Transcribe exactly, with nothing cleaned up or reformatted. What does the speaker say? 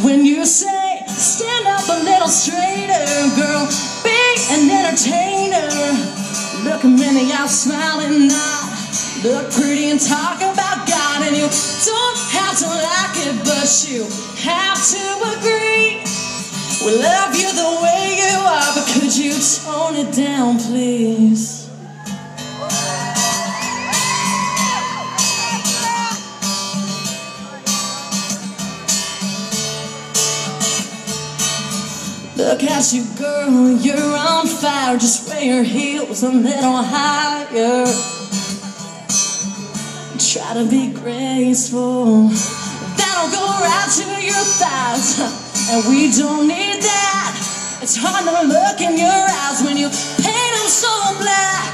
when you say, stand up a little straighter, girl, be an entertainer. Look 'em in the eye, smiling now. Look pretty and talk about God, and you don't have to like it, but you have to agree. We love you the way you are, but could you tone it down, please? Look at you, girl, you're on fire. Just wear your heels a little higher. Try to be graceful. That'll go right to your thighs, and we don't need that. It's hard to look in your eyes when you paint them so black.